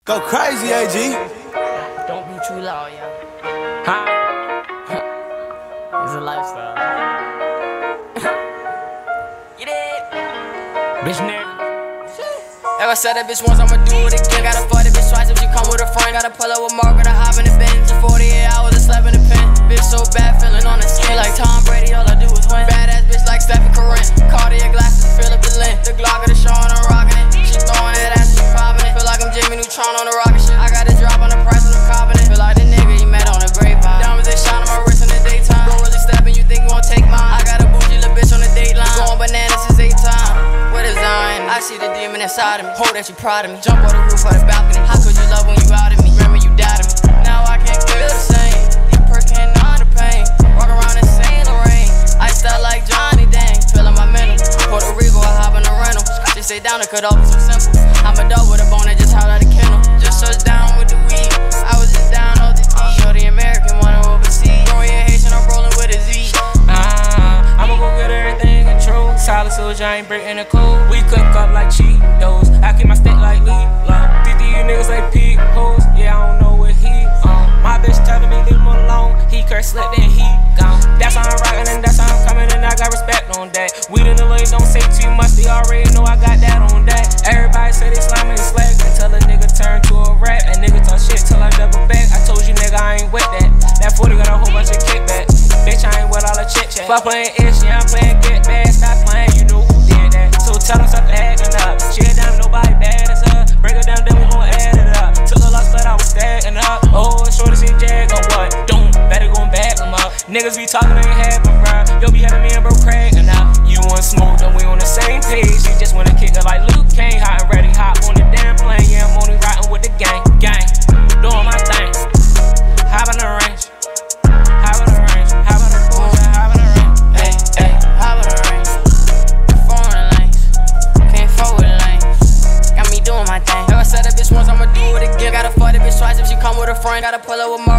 Go crazy, AG. Don't be too loud, yeah. Huh? It's a lifestyle. Get it? Bitch, nigga. Like I said, that bitch once, I'ma do it again. Gotta fuck that bitch twice if she come with a friend. Gotta pull up with Margaret, I hop in the Benz. 48 hours, I slept in the pen. Bitch so bad, feeling on the skin. Like Tom Brady, all I do is win. Badass bitch like Stephen Curry. Cartier glasses, Philip Berlin. The Glock of the show and I'm rocking it. She throwing that ass, she popping it. Feel like I'm Jimmy Neutron on the rocket shit. I got this drop on the price and I'm copping it. Feel like the nigga you met on the grapevine. Diamonds they shine on my wrist in the daytime. Don't really step and you think you gon' take mine. I got a bougie little bitch on the dateline. Going bananas since 8 time. What is Zion? I see the demon inside of me. Hope that you proud of me. Jump on the roof of the balcony. How could you love when you out of me? Remember you died of me. Now I can't feel the same. These perks can't numb the pain. Walk around in Saint Laurent. Iced out like Johnny Dang. Feeling my mental. Puerto Rico, I hop in the rental. Just stay down to cut off so simple. I'm a dog with a bone that just held out a kennel. Just touched down with the weed. I was just down off the D. You're the American one overseas. Throwing your Haitian, I'm rolling with a Z. I'ma go get everything in control. Solid soldier, I ain't breaking the code. We cook up like Cheetos. I keep my stick like Lilo. You niggas like peep hoes. Yeah, I don't know what he My bitch telling me leave him alone. He curse slipped and he gone. That's how I'm rockin' and that's how I'm coming and I got respect on that. Weed in the lane, don't say too much. They already know I got that on that. Everybody say they slime and slack until a nigga turn to a rat. And nigga talk shit till I double back. I told you nigga I ain't with that. That 40 got a whole bunch of kickbacks. Bitch, I ain't with all the chit chat. Fuck playing ish, yeah, I'm playing get bad. Stop playing, you know who did that. So tell them stop acting up. Shit down, nobody bad as her. Break it down, then we gon' add it up. Took a loss, but I was stacking up. Oh, shorty shit jag or what? Don't better gon' back them up. Niggas be talking, ain't happen, bro. Yo be having me and bro cracking up. You want smoke, then we on the same page. You just wanna kick it like Luke Kane. Hot and ready, hop on the damn plane. Yeah, I'm only riding with the gang. Doing my thing. Hop in the range. Hop in the range. Hop in the pool. Hop in the range. Hey, hey, hop in the range. Foreign lanes. Can't forward lanes. Got me doing my thing. Like I said, that bitch once, I'ma do it again. Gotta fuck that bitch twice if she come with a friend. Gotta pull up with